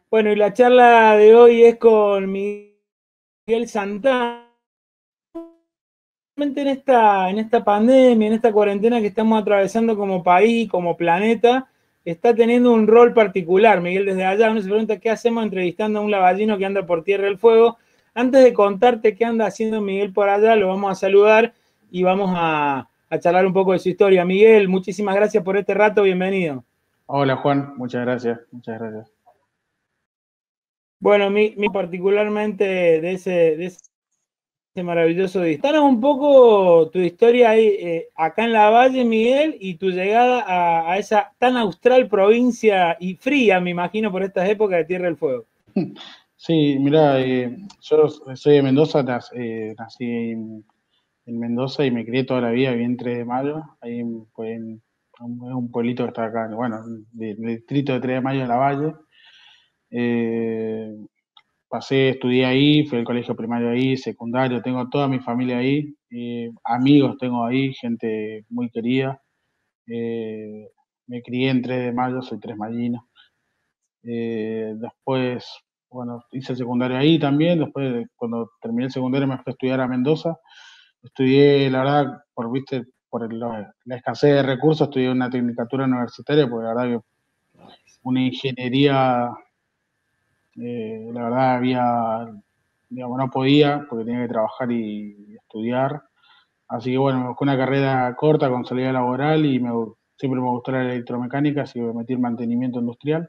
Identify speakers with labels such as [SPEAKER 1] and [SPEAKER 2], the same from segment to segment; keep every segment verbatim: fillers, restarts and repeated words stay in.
[SPEAKER 1] Bueno, y la charla de hoy es con Miguel Santana. En esta, en esta pandemia, en esta cuarentena que estamos atravesando como país, como planeta, está teniendo un rol particular. Miguel, desde allá uno se pregunta qué hacemos entrevistando a un lavallino que anda por Tierra del Fuego. Antes de contarte qué anda haciendo Miguel por allá, lo vamos a saludar y vamos a, a charlar un poco de su historia. Miguel, muchísimas gracias por este rato, bienvenido.
[SPEAKER 2] Hola Juan, muchas gracias, muchas gracias.
[SPEAKER 1] Bueno, mi, mi particularmente de ese, de ese maravilloso día. Contanos un poco tu historia ahí, eh, acá en la Valle, Miguel, y tu llegada a, a esa tan austral provincia y fría, me imagino, por estas épocas de Tierra del Fuego.
[SPEAKER 2] Sí, mira, eh, yo soy de Mendoza, nac- eh, nací en, en Mendoza y me crié toda la vida, viví en tres de Mayo, ahí en, pues, en un, es un pueblito que está acá, bueno, del distrito de tres de Mayo de la Valle. Eh, Pasé, estudié ahí, fui al colegio primario ahí, secundario, tengo toda mi familia ahí, eh, amigos tengo ahí, gente muy querida. Eh, Me crié en tres de Mayo, soy tres mallino. Eh, después, bueno, hice el secundario ahí también. Después, cuando terminé el secundario, me fui a estudiar a Mendoza. Estudié, la verdad, por, viste, por el- la escasez de recursos, estudié una tecnicatura universitaria, porque la verdad que una ingeniería, eh, la verdad, había, digamos, no podía, porque tenía que trabajar y estudiar. Así que bueno, me busqué una carrera corta con salida laboral y me, siempre me gustó la electromecánica, así que me metí en mantenimiento industrial.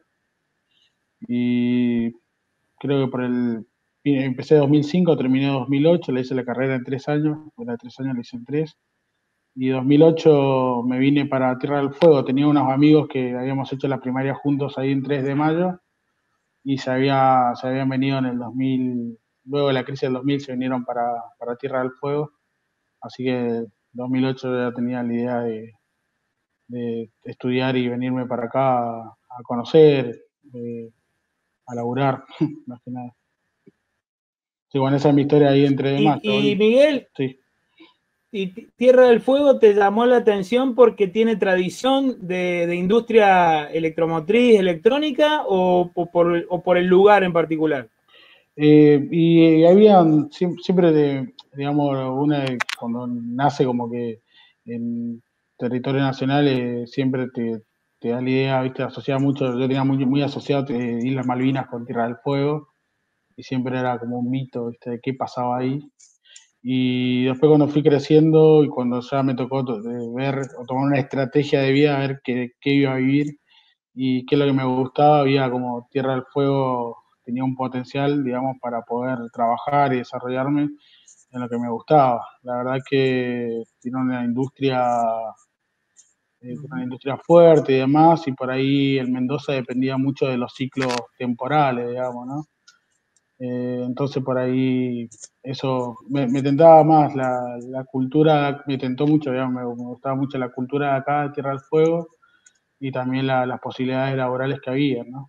[SPEAKER 2] Y creo que por el, empecé en dos mil cinco, terminé en dos mil ocho, le hice la carrera en tres años, era de tres años, la hice en tres. Y en dos mil ocho me vine para Tierra del Fuego, tenía unos amigos que habíamos hecho la primaria juntos ahí en tres de mayo y se, había, se habían venido en el dos mil, luego de la crisis del dos mil se vinieron para, para Tierra del Fuego, así que en dos mil ocho ya tenía la idea de, de estudiar y venirme para acá a, a conocer, eh, a laburar, más que nada. Sí, bueno, esa es mi historia ahí entre demás.
[SPEAKER 1] Y, y
[SPEAKER 2] Hoy,
[SPEAKER 1] Miguel,
[SPEAKER 2] sí.
[SPEAKER 1] y Tierra del Fuego te llamó la atención porque tiene tradición de, de industria electromotriz, electrónica, o, o, por, o por el lugar en particular.
[SPEAKER 2] Eh, y había siempre, siempre de, digamos, una de- cuando nace como que en territorio nacional eh, siempre te, te da la idea, viste, asociada mucho, yo tenía muy, muy asociado eh, Islas Malvinas con Tierra del Fuego, y siempre era como un mito, viste, de qué pasaba ahí. Y después cuando fui creciendo y cuando ya me tocó to- de ver o tomar una estrategia de vida, a ver qué, qué iba a vivir y qué es lo que me gustaba, había como Tierra del Fuego, tenía un potencial, digamos, para poder trabajar y desarrollarme en lo que me gustaba. La verdad que tiene una industria, eh, una industria fuerte y demás, y por ahí el Mendoza dependía mucho de los ciclos temporales, digamos, ¿no? Eh, entonces por ahí eso me, me tentaba más la, la cultura, me tentó mucho, digamos, me, me gustaba mucho la cultura de acá de Tierra del Fuego y también la- las posibilidades laborales que había, ¿no?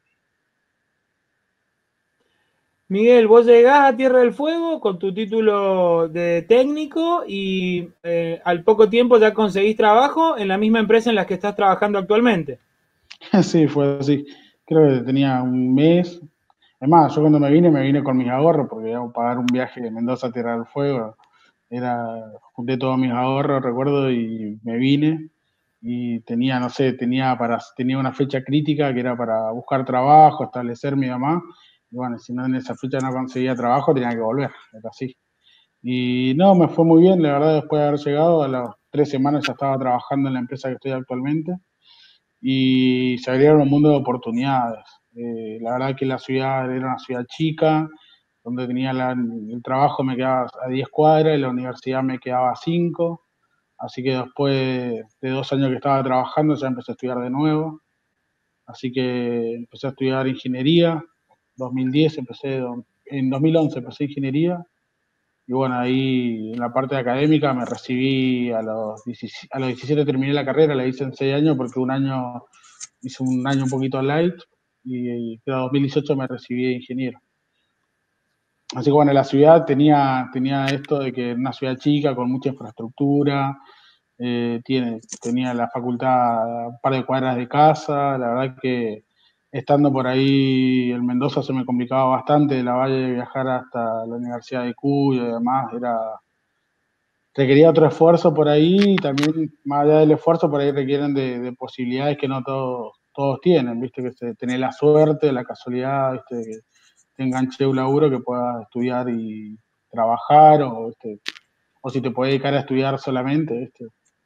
[SPEAKER 1] Miguel, vos llegás a Tierra del Fuego con tu título de técnico y eh, al poco tiempo ya conseguís trabajo en la misma empresa en la que estás trabajando actualmente.
[SPEAKER 2] Sí, fue así. Creo que tenía un mes. Es más, yo cuando me vine, me vine con mis ahorros, porque iba a pagar un viaje de Mendoza a Tierra del Fuego. Era, junté todos mis ahorros, recuerdo, y me vine. Y tenía, no sé, tenía para, tenía una fecha crítica que era para buscar trabajo, establecerme y demás. Y bueno, si no en esa fecha no conseguía trabajo, tenía que volver, era así. Y no, me fue muy bien, la verdad, después de haber llegado, a las tres semanas ya estaba trabajando en la empresa que estoy actualmente y se abrieron un mundo de oportunidades. Eh, la verdad que la ciudad era una ciudad chica, donde tenía la- el trabajo me quedaba a diez cuadras y la universidad me quedaba a cinco, así que después de dos años que estaba trabajando ya empecé a estudiar de nuevo, así que empecé a estudiar ingeniería, dos mil diez empecé, en dos mil once empecé ingeniería y bueno, ahí en la parte académica me recibí a los diecisiete, a los diecisiete terminé la carrera, la hice en seis años porque un año hice un año un poquito light y, y en dos mil dieciocho me recibí de ingeniero. Así que bueno, la ciudad tenía, tenía esto de que era una ciudad chica con mucha infraestructura, eh, tiene, tenía la facultad a un par de cuadras de casa, la verdad que estando por ahí en Mendoza se me complicaba bastante, de la Valle viajar hasta la Universidad de Cuyo y demás, era, requería otro esfuerzo por ahí, y también más allá del esfuerzo por ahí requieren de, de posibilidades que no todos, todos tienen, viste, que se, tener la suerte, la casualidad, viste, que te enganche un laburo que puedas estudiar y trabajar, o, viste, o si te puedes dedicar a estudiar solamente, viste.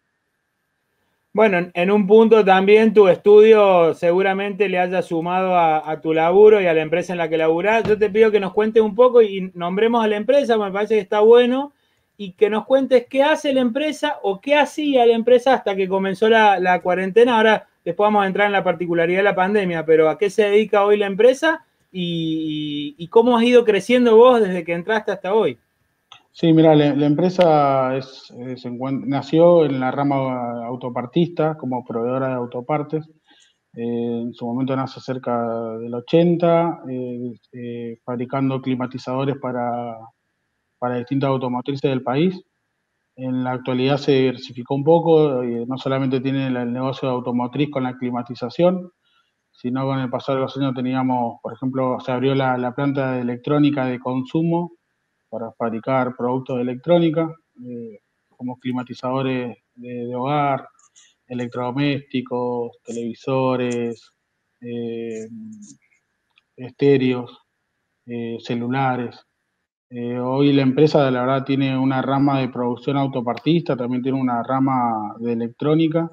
[SPEAKER 1] Bueno, en, en un punto también tu estudio seguramente le haya sumado a, a tu laburo y a la empresa en la que laburás. Yo te pido que nos cuentes un poco y nombremos a la empresa, me parece que está bueno, y que nos cuentes qué hace la empresa o qué hacía la empresa hasta que comenzó la, la cuarentena. Ahora después vamos a entrar en la particularidad de la pandemia, pero a qué se dedica hoy la empresa y, y, y cómo has ido creciendo vos desde que entraste hasta hoy.
[SPEAKER 2] Sí, mira, la, la empresa es, eh, se encuent- nació en la rama autopartista como proveedora de autopartes. Eh, en su momento nace cerca del ochenta, eh, eh, fabricando climatizadores para, para distintas automotrices del país. En la actualidad se diversificó un poco, eh, no solamente tiene el, el negocio de automotriz con la climatización, sino con el pasar de los años teníamos, por ejemplo, se abrió la, la planta de electrónica de consumo para fabricar productos de electrónica, eh, como climatizadores de, de hogar, electrodomésticos, televisores, eh, estéreos, eh, celulares. Eh, hoy la empresa, la verdad, tiene una rama de producción autopartista, también tiene una rama de electrónica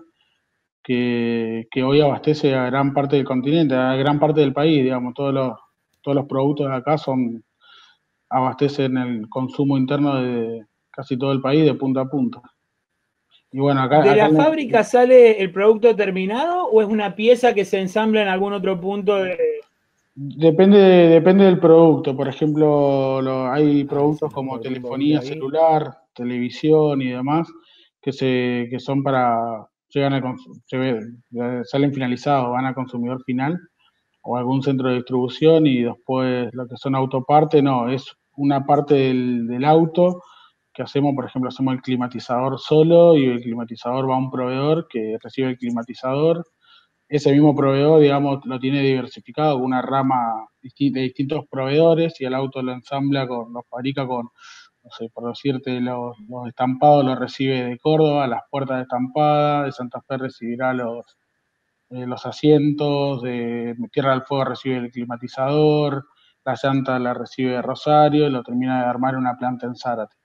[SPEAKER 2] que, que hoy abastece a gran parte del continente, a gran parte del país, digamos, todos los, todos los productos de acá son, abastecen el consumo interno de casi todo el país de punta a punta. Y bueno, acá,
[SPEAKER 1] ¿De
[SPEAKER 2] acá
[SPEAKER 1] la
[SPEAKER 2] en el-
[SPEAKER 1] fábrica sale el producto terminado o es una pieza que se ensambla en algún otro punto de...
[SPEAKER 2] depende, depende del producto. Por ejemplo, lo- hay
[SPEAKER 1] A ver si
[SPEAKER 2] productos
[SPEAKER 1] lo
[SPEAKER 2] como
[SPEAKER 1] puedo ver
[SPEAKER 2] telefonía
[SPEAKER 1] ahí.
[SPEAKER 2] celular, televisión y demás, que, se, que son para, llegan a, cons- se ve- eh, salen finalizados, van a consumidor final o algún centro de distribución, y después lo que son autoparte, no, es una parte del, del auto que hacemos, por ejemplo, hacemos el climatizador solo y el climatizador va a un proveedor que recibe el climatizador. Ese mismo proveedor, digamos, lo tiene diversificado con una rama disti- de distintos proveedores, y el auto lo ensambla, con, lo fabrica con, no sé, por decirte, los, los estampados los recibe de Córdoba, las puertas estampadas, de Santa Fe recibirá los, eh, los asientos, de Tierra del Fuego recibe el climatizador, la llanta la recibe de Rosario, y lo termina de armar una planta en Zárate.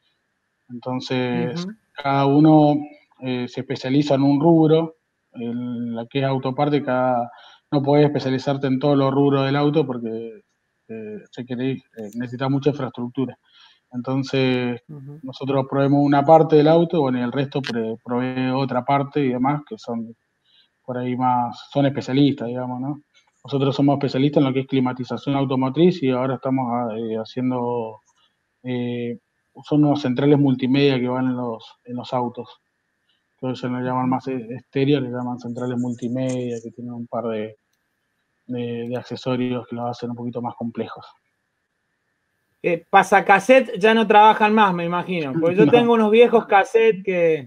[SPEAKER 2] Entonces,
[SPEAKER 1] Ujú.
[SPEAKER 2] cada uno eh, se especializa en un rubro, en la que es autoparte, cada, no puedes especializarte en todos los rubros del auto porque eh, se quiere, eh, necesita mucha infraestructura. Entonces,
[SPEAKER 1] Ujú.
[SPEAKER 2] nosotros proveemos una parte del auto, bueno, y el resto pre- provee otra parte y demás, que son por ahí más, son especialistas, digamos, ¿no? Nosotros somos especialistas en lo que es climatización automotriz, y ahora estamos ah, eh, haciendo eh, son unos centrales multimedia que van en los, en los autos. Entonces no le llaman
[SPEAKER 1] Ujú.
[SPEAKER 2] más e- estéreo, le llaman centrales multimedia, que tienen un par de, de, de accesorios que los hacen un poquito más complejos.
[SPEAKER 1] Eh, pasacassette ya no trabajan más, me imagino. Porque yo
[SPEAKER 2] No,
[SPEAKER 1] tengo unos viejos cassettes que.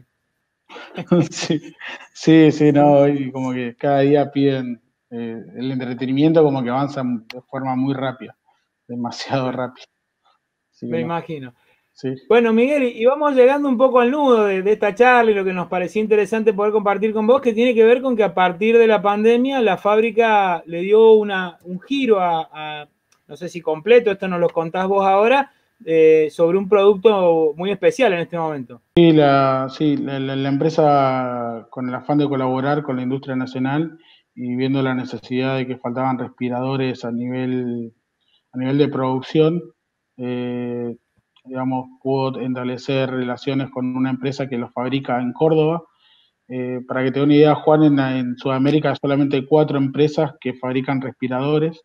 [SPEAKER 2] sí, sí, sí, no, y como que cada día piden eh, el entretenimiento, como que avanza de forma muy rápida, demasiado
[SPEAKER 1] Claro,
[SPEAKER 2] rápida. Así que
[SPEAKER 1] me
[SPEAKER 2] no,
[SPEAKER 1] imagino.
[SPEAKER 2] sí.
[SPEAKER 1] Bueno, Miguel, y vamos llegando un poco al nudo de, de esta charla y lo que nos pareció interesante poder compartir con vos, que tiene que ver con que a partir de la pandemia la fábrica le dio una, un giro a, a, no sé si completo, esto nos lo contás vos ahora, eh, sobre un producto muy especial en este momento.
[SPEAKER 2] Sí, la, sí, la, la- la empresa, con el afán de colaborar con la industria nacional y viendo la necesidad de que faltaban respiradores a nivel, a nivel de producción, eh, digamos, pudo establecer relaciones con una empresa que los fabrica en Córdoba. Eh, para que te dé una idea, Juan, en, en Sudamérica hay solamente cuatro empresas que fabrican respiradores.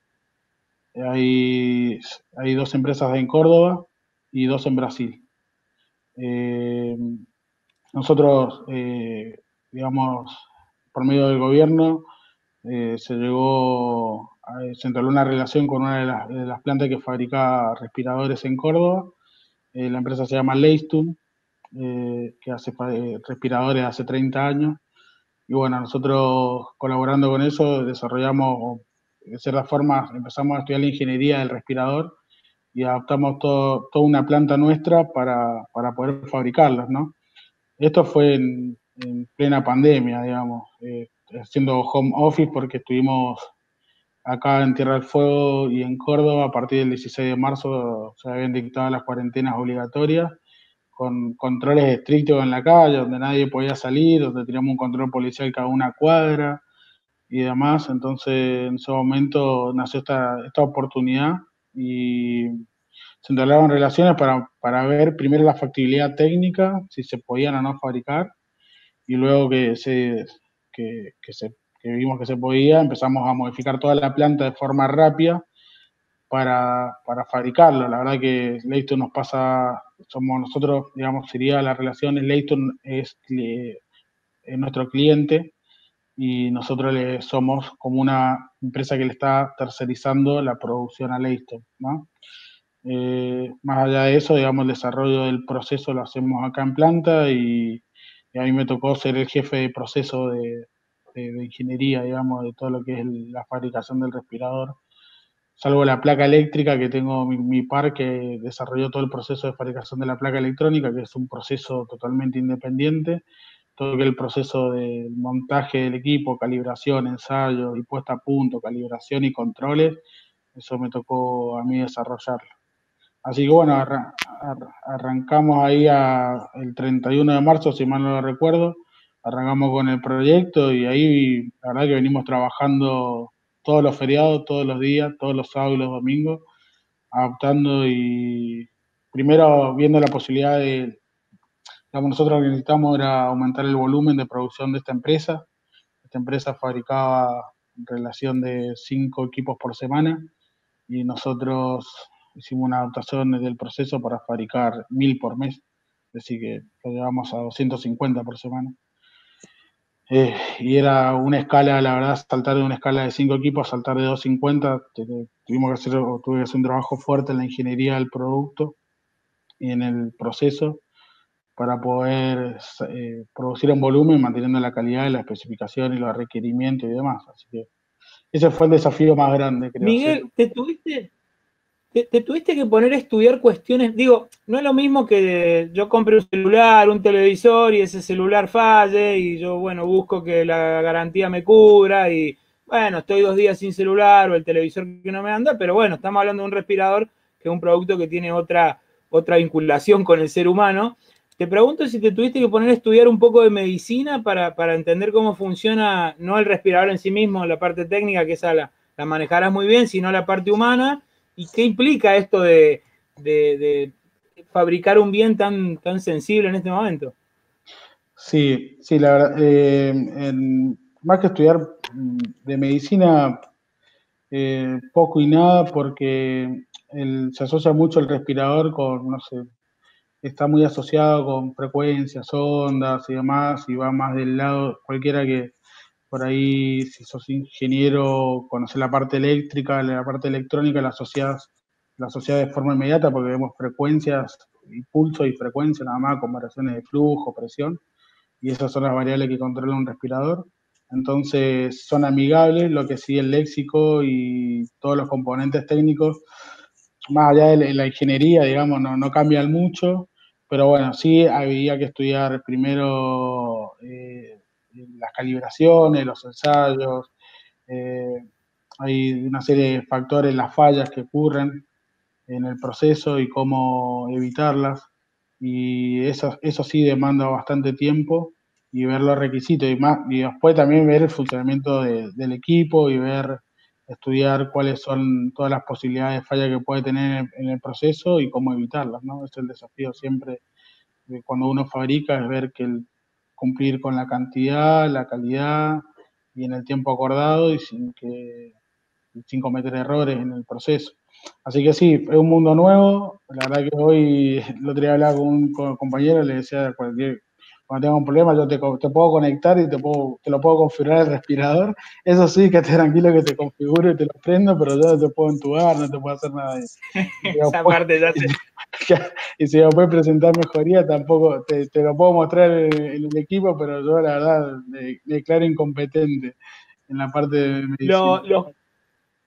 [SPEAKER 2] Hay, hay dos empresas en Córdoba y dos en Brasil. Eh, Nosotros, eh, digamos, por medio del gobierno, eh, se llegó, a, se entabló una relación con una de las, de las plantas que fabrica respiradores en Córdoba. Eh, la empresa se llama Leistum, eh, que hace eh, respiradores hace treinta años. Y bueno, nosotros colaborando con eso desarrollamos de cierta forma empezamos a estudiar la ingeniería del respirador y adaptamos todo, toda una planta nuestra para, para poder fabricarlos, ¿no? Esto fue en, en plena pandemia, digamos, eh, haciendo home office porque estuvimos acá en Tierra del Fuego y en Córdoba a partir del dieciséis de marzo se habían dictado las cuarentenas obligatorias con controles estrictos en la calle, donde nadie podía salir, donde teníamos un control policial cada una cuadra y demás. Entonces, en ese momento nació esta, esta oportunidad y se entablaron relaciones para, para ver primero la factibilidad técnica, si se podían o no fabricar, y luego que, se, que, que, se, que vimos que se podía, empezamos a modificar toda la planta de forma rápida para, para fabricarlo. La verdad que Leighton nos pasa, somos nosotros, digamos, sería la relación, Leighton es, es nuestro cliente y nosotros le somos como una empresa que le está tercerizando la producción a Leighton, ¿no? Eh, más allá de eso, digamos, el desarrollo del proceso lo hacemos acá en planta y, y a mí me tocó ser el jefe de proceso de, de, de ingeniería, digamos, de todo lo que es el, la fabricación del respirador. Salvo la placa eléctrica que tengo, mi, mi par que desarrolló todo el proceso de fabricación de la placa electrónica, que es un proceso totalmente independiente. Todo el proceso del montaje del equipo, calibración, ensayo y puesta a punto, calibración y controles, eso me tocó a mí desarrollarlo. Así que bueno, arran arrancamos ahí a, el treinta y uno de marzo, si mal no lo recuerdo, arrancamos con el proyecto y ahí la verdad que venimos trabajando todos los feriados, todos los días, todos los sábados y los domingos, adaptando y primero viendo la posibilidad de, digamos, nosotros lo que necesitamos era aumentar el volumen de producción de esta empresa. Esta empresa fabricaba en relación de cinco equipos por semana y nosotros hicimos una adaptación del proceso para fabricar mil por mes, es decir, que lo llevamos a doscientos cincuenta por semana. Eh, y era una escala, la verdad, saltar de una escala de cinco equipos a saltar de doscientos cincuenta, tuvimos que hacer, tuve que hacer un trabajo fuerte en la ingeniería del producto y en el proceso para poder eh, producir en volumen, manteniendo la calidad y la especificación y los requerimientos y demás. Así que ese fue el desafío más grande, creo.
[SPEAKER 1] Miguel, ¿te tuviste, te, te tuviste que poner a estudiar cuestiones? Digo, no es lo mismo que yo compre un celular, un televisor y ese celular falle y yo, bueno, busco que la garantía me cubra y, bueno, estoy dos días sin celular o el televisor que no me anda, pero bueno, estamos hablando de un respirador que es un producto que tiene otra, otra vinculación con el ser humano. Te pregunto si te tuviste que poner a estudiar un poco de medicina para, para entender cómo funciona, no el respirador en sí mismo, la parte técnica, que esa la, la manejarás muy bien, sino la parte humana, y qué implica esto de, de, de fabricar un bien tan, tan sensible en este momento.
[SPEAKER 2] Sí, sí, la verdad, eh, en, más que estudiar de medicina, eh, poco y nada, porque el, se asocia mucho el respirador con, no sé, está muy asociado con frecuencias, ondas y demás, y va más del lado, cualquiera que por ahí, si sos ingeniero, conoces la parte eléctrica, la parte electrónica, la asociás, la asociás de forma inmediata porque vemos frecuencias, impulso y frecuencia, nada más, con variaciones de flujo, presión, y esas son las variables que controla un respirador. Entonces son amigables, lo que sí el léxico y todos los componentes técnicos, más allá de la ingeniería, digamos, no, no cambian mucho, pero bueno, sí había que estudiar primero eh, las calibraciones, los ensayos, eh, hay una serie de factores, las fallas que ocurren en el proceso y cómo evitarlas, y eso, eso sí demanda bastante tiempo y ver los requisitos y, más, y después también ver el funcionamiento de, del equipo y ver, estudiar cuáles son todas las posibilidades de falla que puede tener en el proceso y cómo evitarlas, ¿no? Es el desafío siempre de cuando uno fabrica, es ver que el, cumplir con la cantidad, la calidad y en el tiempo acordado y sin que sin cometer errores en el proceso. Así que sí, es un mundo nuevo. La verdad que hoy, el otro día hablaba con un, con un compañero, le decía, cualquier, cuando tenga un problema yo te, te puedo conectar y te, puedo, te lo puedo configurar el respirador. Eso sí, que estés tranquilo que te configuro y te lo prendo, pero yo no te puedo entubar, no te puedo hacer nada de eso.
[SPEAKER 1] Esa parte ya sé.
[SPEAKER 2] Y si me puedes presentar mejoría, tampoco te, te lo puedo mostrar en, en el equipo, pero yo la verdad me declaro incompetente en la parte de medicina.
[SPEAKER 1] Lo, lo,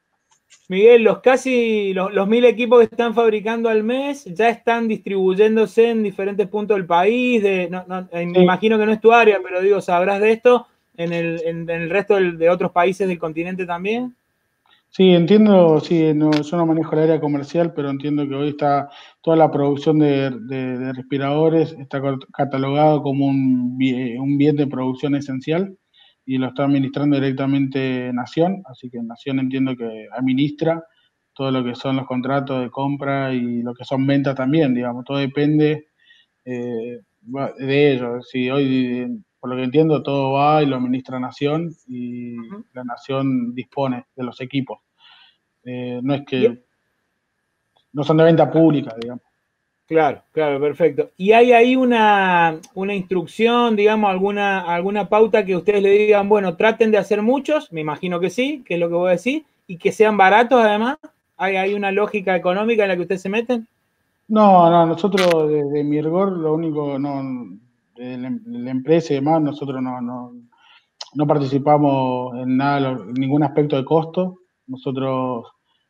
[SPEAKER 1] Miguel, los casi los, los mil equipos que están fabricando al mes ya están distribuyéndose en diferentes puntos del país. De, no, no, me
[SPEAKER 2] Sí,
[SPEAKER 1] imagino que no es tu área, pero digo, ¿sabrás de esto en el, en, en el resto del, de otros países del continente también?
[SPEAKER 2] sí, entiendo, sí, no, yo no manejo el área comercial, pero entiendo que hoy está toda la producción de, de- de respiradores está cort- catalogado como un, bi- un bien de producción esencial y lo está administrando directamente Nación, así que Nación entiendo que administra todo lo que son los contratos de compra y lo que son ventas también, digamos, todo depende eh, va- de ellos. Si hoy, por lo que entiendo, todo va y lo administra Nación y
[SPEAKER 1] Ujú.
[SPEAKER 2] la Nación dispone de los equipos. Eh, no es
[SPEAKER 1] Y,
[SPEAKER 2] que no son de venta pública, digamos.
[SPEAKER 1] claro, claro, perfecto. ¿Y hay ahí una, una instrucción, digamos, alguna, alguna pauta que ustedes le digan, bueno, traten de hacer muchos? Me imagino que sí, que es lo que voy a decir, y que sean baratos además. ¿Hay, hay una lógica económica en la que ustedes se meten?
[SPEAKER 2] No, no, nosotros desde Mirgor, lo único, no, de la, de la empresa y demás, nosotros no, no, no participamos en nada, en ningún aspecto de costo. Nosotros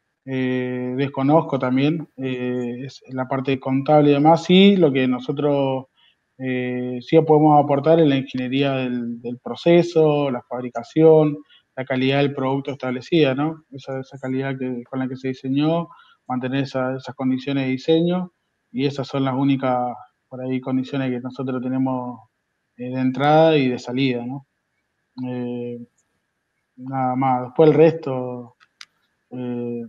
[SPEAKER 2] eh, desconozco también eh, es la parte contable y demás, sí, lo que nosotros eh, sí podemos aportar es la ingeniería del, del proceso, la fabricación, la calidad del producto establecida, ¿no? Esa, esa calidad que, con la que se diseñó, mantener esa- esas condiciones de diseño, y esas son las únicas, por ahí, condiciones que nosotros tenemos eh, de entrada y de salida, ¿no? Eh, Nada más. Después el resto, eh,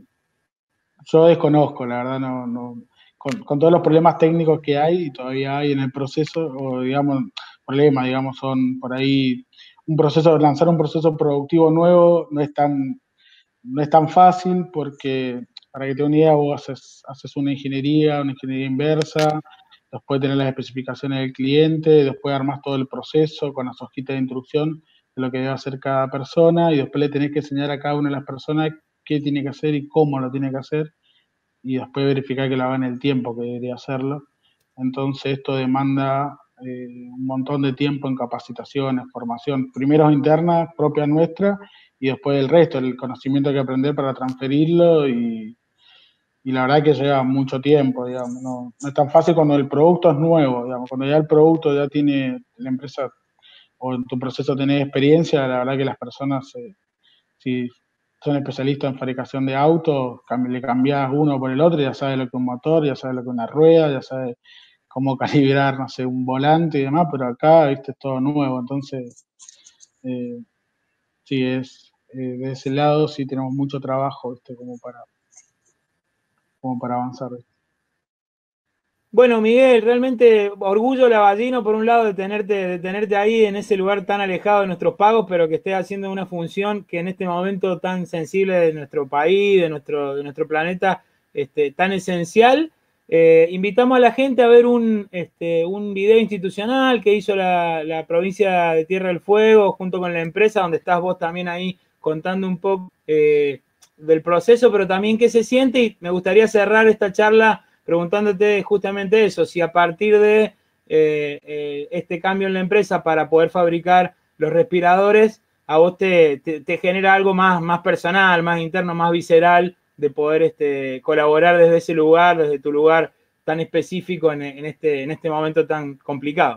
[SPEAKER 2] yo desconozco, la verdad, no, no, con, con todos los problemas técnicos que hay y todavía hay en el proceso, o digamos, problemas, digamos, son por ahí un proceso, lanzar un proceso productivo nuevo no es tan, no es tan fácil porque, para que te dé una idea, vos haces, haces una ingeniería, una ingeniería inversa, después tenés las especificaciones del cliente, después armas todo el proceso con las hojitas de instrucción de lo que debe hacer cada persona y después le tenés que enseñar a cada una de las personas qué tiene que hacer y cómo lo tiene que hacer y después verificar que lo haga en el tiempo que debería hacerlo. Entonces esto demanda eh, un montón de tiempo en capacitaciones, formación, primero internas, propias nuestras, y después el resto, el conocimiento que aprender para transferirlo y, y la verdad que lleva mucho tiempo, digamos, no, no es tan fácil cuando el producto es nuevo, digamos, cuando ya el producto ya tiene la empresa o en tu proceso tenés experiencia, la verdad que las personas eh, si son especialistas en fabricación de autos, le cambiás uno por el otro, ya sabes lo que es un motor, ya sabes lo que es una rueda, ya sabes cómo calibrar, no sé, un volante y demás, pero acá, viste, es todo nuevo, entonces, eh, sí, es, eh, de ese lado sí tenemos mucho trabajo, viste, como para, como para avanzar. ¿Viste?
[SPEAKER 1] Bueno, Miguel, realmente orgullo lavallino por un lado de tenerte, de tenerte ahí en ese lugar tan alejado de nuestros pagos, pero que estés haciendo una función que en este momento tan sensible de nuestro país, de nuestro, de nuestro planeta, este, tan esencial. Eh, invitamos a la gente a ver un, este, un video institucional que hizo la, la provincia de Tierra del Fuego junto con la empresa, donde estás vos también ahí contando un poco eh, del proceso, pero también qué se siente. Y me gustaría cerrar esta charla preguntándote justamente eso, si a partir de eh, eh, este cambio en la empresa para poder fabricar los respiradores, a vos te, te, te genera algo más, más personal, más interno, más visceral, de poder este, colaborar desde ese lugar, desde tu lugar tan específico en, en, este, en este momento tan complicado.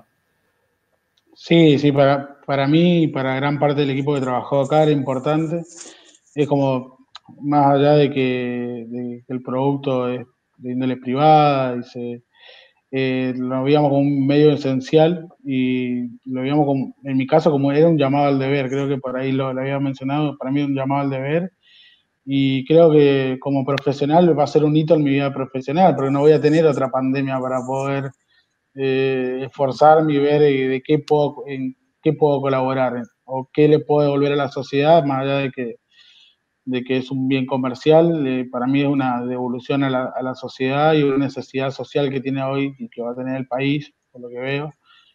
[SPEAKER 2] Sí, sí, para, para mí y para gran parte del equipo que trabajó acá era importante. Es como, más allá de que, de que el producto es de índole privada y se, eh, lo veíamos como un medio esencial y lo veíamos como, en mi caso, como era un llamado al deber, creo que por ahí lo, lo había mencionado, para mí es un llamado al deber y creo que como profesional va a ser un hito en mi vida profesional, porque no voy a tener otra pandemia para poder eh, esforzarme y ver eh, de qué puedo, en qué puedo colaborar o qué le puedo devolver a la sociedad, más allá de que, de que es un bien comercial, eh, para mí es una devolución a la, a la sociedad y una necesidad social que tiene hoy y que va a tener el país, por lo que veo.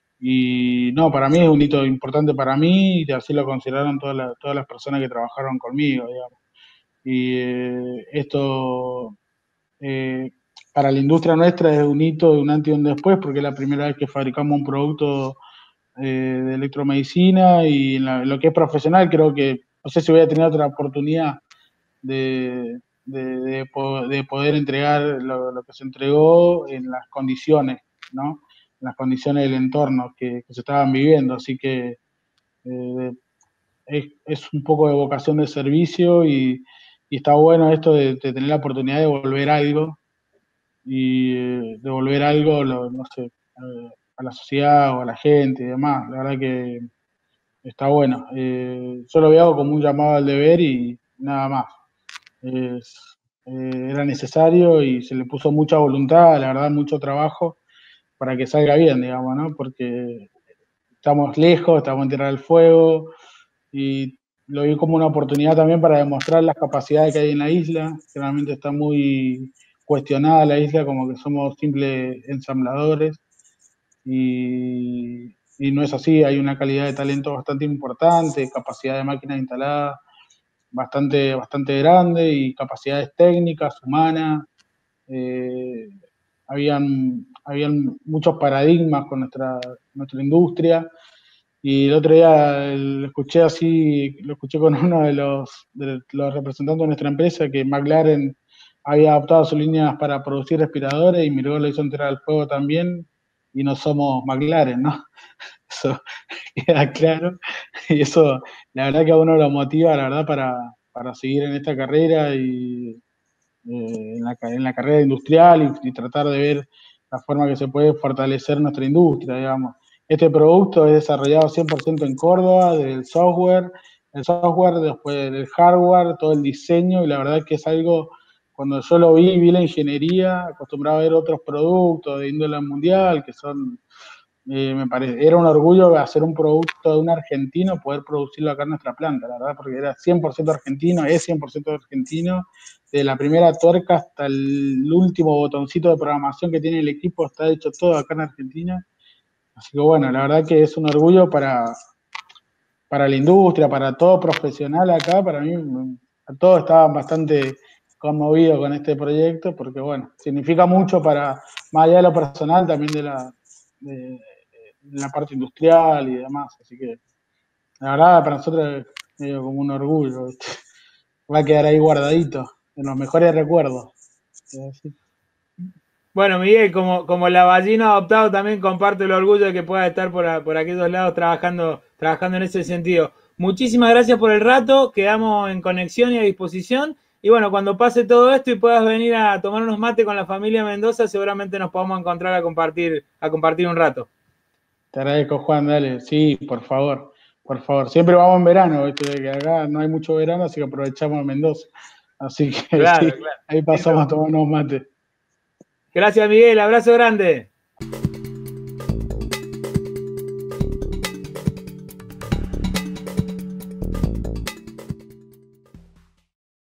[SPEAKER 2] Y no, para mí es un hito importante para mí y así lo consideraron todas las, todas las personas que trabajaron conmigo, digamos. Y eh, esto eh, para la industria nuestra es un hito, un antes y un después, porque es la primera vez que fabricamos un producto eh, de electromedicina y en, la, en lo que es profesional creo que, no sé si voy a tener otra oportunidad de, de, de, de poder entregar lo, lo que se entregó en las condiciones, ¿no? En las condiciones del entorno que, que se estaban viviendo. Así que eh, es, es un poco de vocación de servicio y, y está bueno esto de, de tener la oportunidad de devolver algo y eh, devolver algo, lo, no sé, eh, a la sociedad o a la gente y demás. La verdad que está bueno. Eh, yo lo veo como un llamado al deber y nada más. Es, eh, era necesario y se le puso mucha voluntad, la verdad, mucho trabajo para que salga bien, digamos, ¿no? Porque estamos lejos, estamos en Tierra del Fuego y lo vi como una oportunidad también para demostrar las capacidades que hay en la isla, que realmente está muy cuestionada la isla, como que somos simples ensambladores y, y no es así, hay una calidad de talento bastante importante, capacidad de máquinas instaladas bastante, bastante grande y capacidades técnicas, humanas. Eh, habían, habían muchos paradigmas con nuestra, nuestra industria. Y el otro día lo escuché así, lo escuché con uno de los, de los representantes de nuestra empresa, que McLaren había adoptado sus líneas para producir respiradores y Miró lo hizo en Tierra del Fuego también, y no somos McLaren, ¿no? Eso queda claro. Y eso, la verdad que a uno lo motiva, la verdad, para, para seguir en esta carrera y eh, en, la, en la carrera industrial y, y tratar de ver la forma que se puede fortalecer nuestra industria, digamos. Este producto es desarrollado cien por ciento en Córdoba, del software, el software, después del hardware, todo el diseño, y la verdad que es algo, cuando yo lo vi, vi la ingeniería, acostumbrado a ver otros productos de índole mundial, que son, eh, me parece, era un orgullo hacer un producto de un argentino, poder producirlo acá en nuestra planta, la verdad, porque era cien por ciento argentino, es cien por ciento argentino, de la primera tuerca hasta el último botoncito de programación que tiene el equipo, está hecho todo acá en Argentina. Así que bueno, la verdad que es un orgullo para, para la industria, para todo profesional acá, para mí, todos estaban bastante conmovidos con este proyecto, porque bueno, significa mucho para, más allá de lo personal, también de la, de, de la parte industrial y demás. Así que la verdad para nosotros es medio como un orgullo, ¿viste? Va a quedar ahí guardadito, en los mejores recuerdos. ¿Sí?
[SPEAKER 1] Bueno, Miguel, como, como lavallino adoptado, también comparto el orgullo de que pueda estar por, a, por aquellos lados trabajando, trabajando en ese sentido. Muchísimas gracias por el rato, quedamos en conexión y a disposición. Y bueno, cuando pase todo esto y puedas venir a tomar unos mates con la familia Mendoza, seguramente nos podamos encontrar a compartir, a compartir un rato.
[SPEAKER 2] Te agradezco, Juan, dale. Sí, por favor, por favor. Siempre vamos en verano, ¿viste? Que acá no hay mucho verano, así que aprovechamos a Mendoza. Así que
[SPEAKER 1] claro,
[SPEAKER 2] sí,
[SPEAKER 1] claro.
[SPEAKER 2] ahí pasamos a tomar unos mates.
[SPEAKER 1] Gracias, Miguel. Abrazo grande.